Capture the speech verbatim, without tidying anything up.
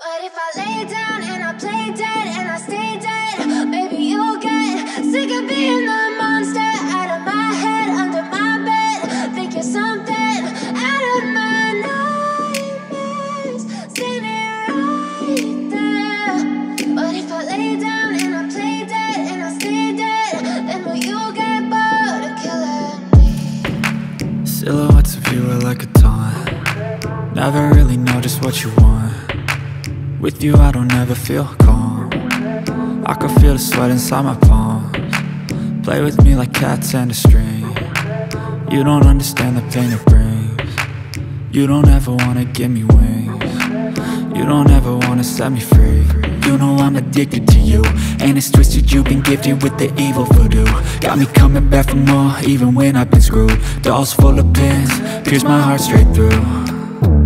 But if I lay down and I play dead and I stay dead, maybe you'll get sick of being the monster out of my head, under my bed. Think you're something out of my nightmares, standing right there. But if I lay down and I play dead and I stay dead, then will you get bored of killing me? Silhouettes of you are like a taunt. Never really know just what you want. With you I don't ever feel calm. I can feel the sweat inside my palms. Play with me like cats and a string. You don't understand the pain it brings. You don't ever wanna give me wings. You don't ever wanna set me free. You know I'm addicted to you, and it's twisted, you've been gifted with the evil voodoo. Got me coming back for more, even when I've been screwed. Dolls full of pins, pierce my heart straight through.